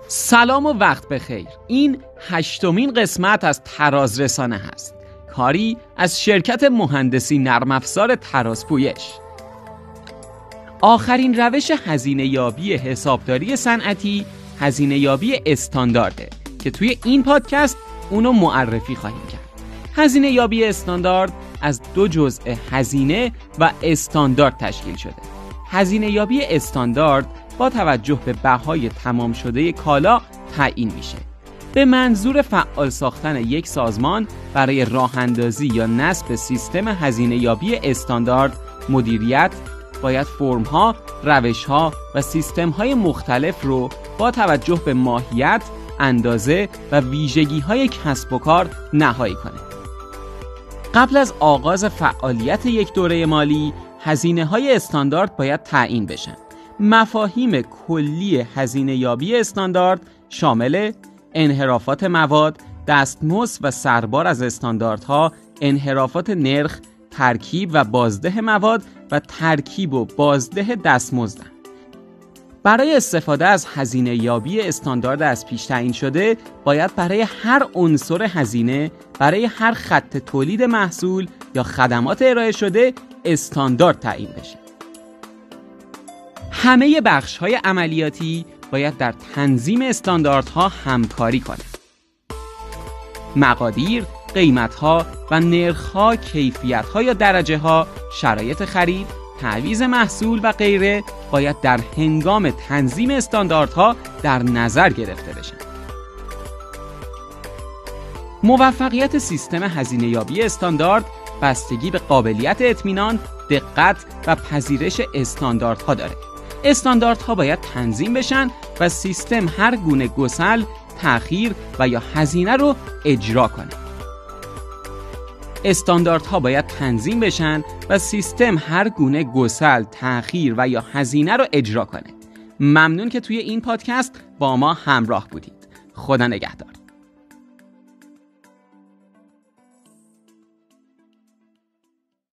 سلام و وقت بخیر. این 8مین قسمت از تراز رسانه هست، کاری از شرکت مهندسی نرم افزار ترازپویش. آخرین روش هزینه یابی حسابداری صنعتی هزینه یابی استاندارده که توی این پادکست اونو معرفی خواهیم کرد. هزینه یابی استاندارد از دو جزء هزینه و استاندارد تشکیل شده. هزینه یابی استاندارد با توجه به بهای تمام شده کالا تعیین میشه. به منظور فعال ساختن یک سازمان برای راه اندازی یا نصب سیستم هزینه یابی استاندارد، مدیریت باید فرم‌ها، روش‌ها و سیستم‌های مختلف رو با توجه به ماهیت، اندازه و ویژگی‌های کسب و کار نهایی کنه. قبل از آغاز فعالیت یک دوره مالی، هزینه‌های استاندارد باید تعیین بشن. مفاهیم کلی هزینه یابی استاندارد شامل انحرافات مواد، دستمزد و سربار از استانداردها، انحرافات نرخ، ترکیب و بازده مواد و ترکیب و بازده دستمزدند. برای استفاده از هزینه یابی استاندارد از پیش تعیین شده، باید برای هر عنصر هزینه، برای هر خط تولید محصول یا خدمات ارائه شده استاندارد تعیین بشه. همه بخش‌های عملیاتی باید در تنظیم استانداردها همکاری کنند. مقادیر، قیمت‌ها و نرخ‌ها، کیفیت‌ها یا درجه‌ها، شرایط خرید، تعویض محصول و غیره باید در هنگام تنظیم استانداردها در نظر گرفته بشن. موفقیت سیستم هزینه یابی استاندارد بستگی به قابلیت اطمینان، دقت و پذیرش استانداردها داره. استانداردها باید تنظیم بشن و سیستم هر گونه گسل، تأخیر و یا هزینه رو اجرا کنه. استانداردها باید تنظیم بشن و سیستم هر گونه گسل، تأخیر و یا هزینه رو اجرا کنه. ممنون که توی این پادکست با ما همراه بودید. خدا نگهدار.